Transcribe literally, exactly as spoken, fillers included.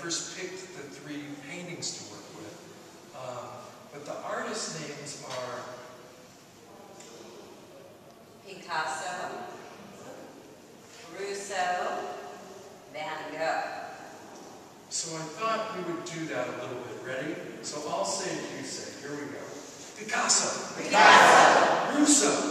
first picked the three paintings to work with. Um, but the artist names are Picasso, Rousseau, Van Gogh. So I thought we would do that a little bit. Ready? So I'll say it, you say. Here we go. Picasso. Picasso. Rousseau.